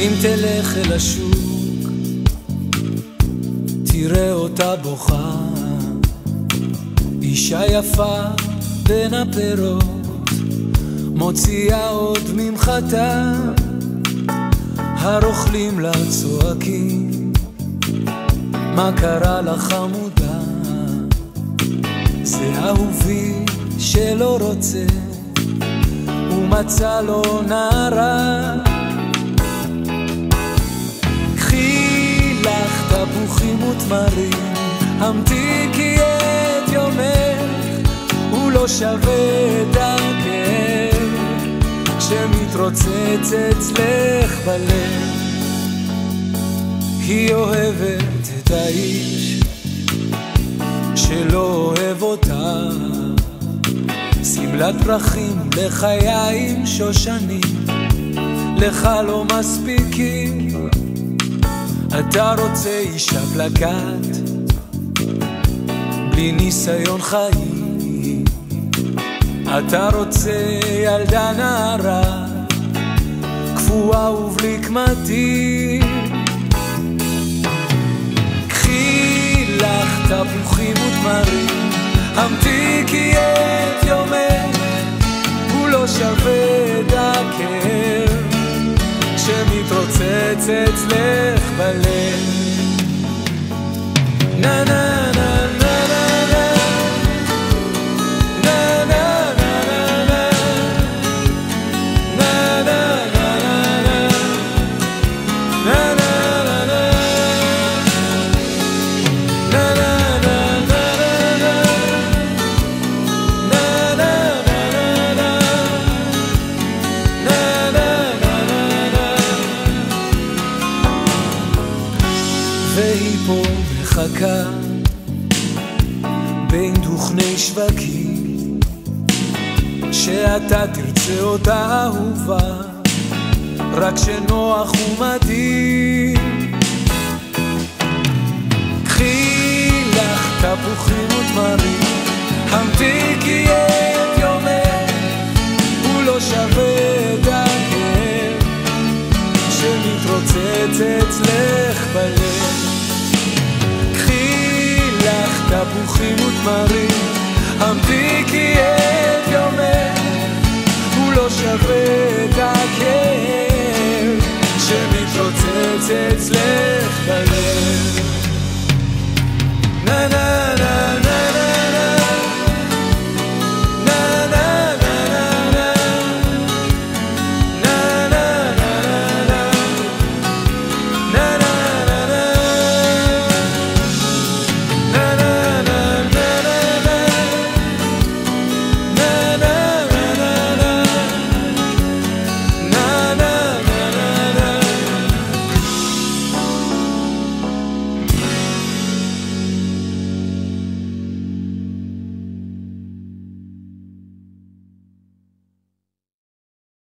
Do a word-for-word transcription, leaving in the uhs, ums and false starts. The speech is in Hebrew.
אם תלך אל השוק תראה אותה בוכה, אישה יפה בין הפירות מוציאה עוד ממחתה, הרוכלים לה צועקים מה קרה לך חמודה, זה אהובי שלא רוצה ומצא לו נערה, קחי לך תפוחים ותמרים, המתיקי את יומך, הוא לא שווה את הכאב שמתרוצץ אצלך בלב. היא אוהבת את האיש שלא אוהב אותה, סמלת פרחים לחיים שושנים, לך לא מספיקים, אתה רוצה אישה פלקט בלי ניסיון חיים, אתה רוצה ילדה נערה קפואה ובלי קמטים, קחי לך תפוחים ותמרים, המתיקי את יומך, הוא לא שווה את הכאב שמתרוצץ אצלך בלב. נה נה נה נה נה נה נה נה נה נה והיא פה מחכה בין דוכני שווקים שאתה תרצה אותה אהובה רק שנוח ומתאים, קחי לך תפוחים ותמרים, המתיקי את יומך, הוא לא שווה את הכאב שמתרוצץ אצלך בלב, תפוחים ותמרים, המתיקי את יומך, הוא לא שווה את הכאב שמתרוצץ אצלך בלב.